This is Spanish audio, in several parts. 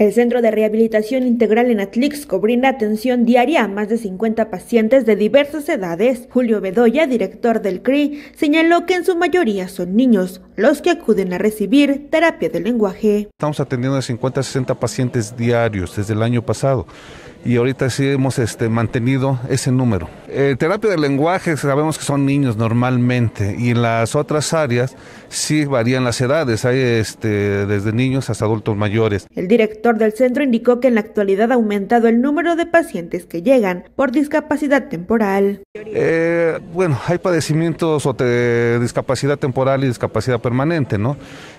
El Centro de Rehabilitación Integral en Atlixco brinda atención diaria a más de 50 pacientes de diversas edades. Julio Bedoya, director del CRI, señaló que en su mayoría son niños los que acuden a recibir terapia del lenguaje. Estamos atendiendo a 50 a 60 pacientes diarios desde el año pasado y ahorita sí hemos mantenido ese número. Terapia del lenguaje sabemos que son niños normalmente y en las otras áreas sí varían las edades, hay desde niños hasta adultos mayores. El director del centro indicó que en la actualidad ha aumentado el número de pacientes que llegan por discapacidad temporal. Hay padecimientos de discapacidad temporal y discapacidad permanente, ¿no?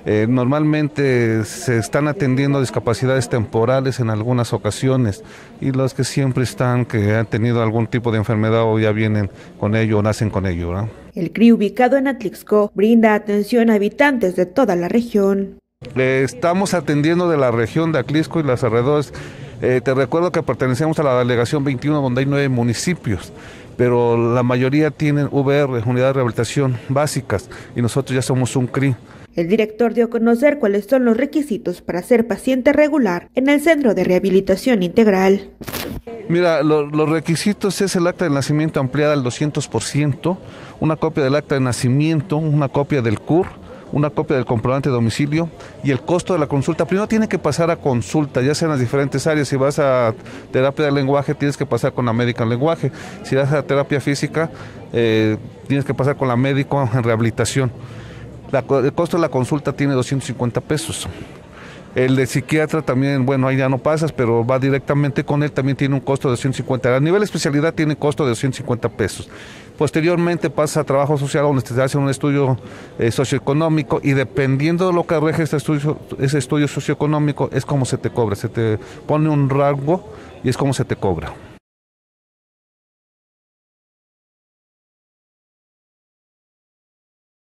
Normalmente se están atendiendo discapacidades temporales en algunas ocasiones y los que siempre que han tenido algún tipo de enfermedad o ya vienen con ello o nacen con ello, ¿no? El CRI, ubicado en Atlixco, brinda atención a habitantes de toda la región. Estamos atendiendo de la región de Atlixco y los alrededores. Te recuerdo que pertenecemos a la delegación 21, donde hay 9 municipios, pero la mayoría tienen VR, unidades de rehabilitación básicas, y nosotros ya somos un CRI. El director dio a conocer cuáles son los requisitos para ser paciente regular en el Centro de Rehabilitación Integral. Mira, los requisitos es el acta de nacimiento ampliada al 200%, una copia del acta de nacimiento, una copia del CUR, una copia del comprobante de domicilio y el costo de la consulta. Primero tiene que pasar a consulta, ya sea en las diferentes áreas. Si vas a terapia del lenguaje, tienes que pasar con la médica en lenguaje. Si vas a terapia física, tienes que pasar con la médico en rehabilitación. El costo de la consulta tiene 250 pesos. El de psiquiatra también, ahí ya no pasas, pero va directamente con él, también tiene un costo de 250. A nivel especialidad tiene costo de 250 pesos. Posteriormente pasa a trabajo social, donde te hacen un estudio socioeconómico y dependiendo de lo que arreje ese estudio socioeconómico, es como se te cobra. Se te pone un rango y es como se te cobra.